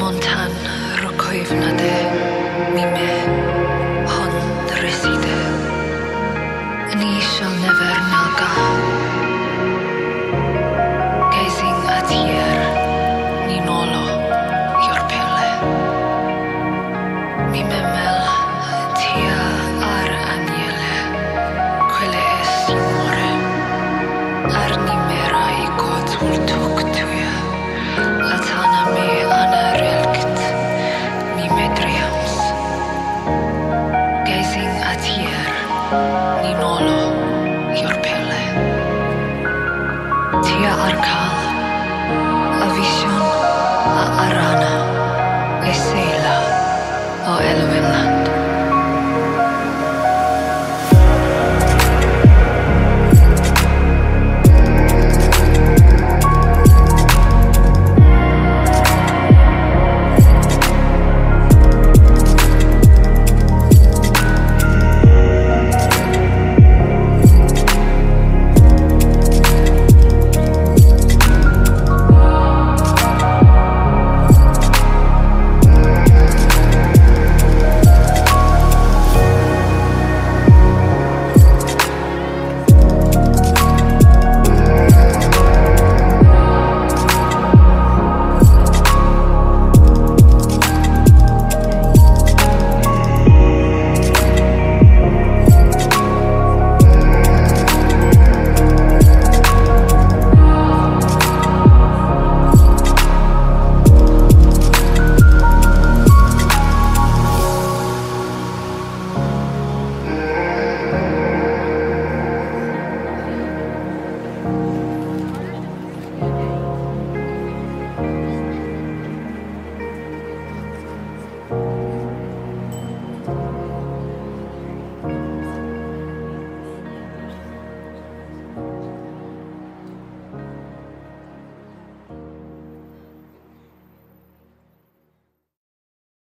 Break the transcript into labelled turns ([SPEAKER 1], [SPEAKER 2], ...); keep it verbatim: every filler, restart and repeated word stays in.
[SPEAKER 1] montan rokoivnade mime hon reside. And ye shall never naga. Gazing at yer, ninolo, your pele. Mime mel, tia ar aniele, quelle es simore. Ar nimera i kotul tuk tuya, atana me ana relkt, mime driams. Gazing at yer, ninolo, your pele. Tia arca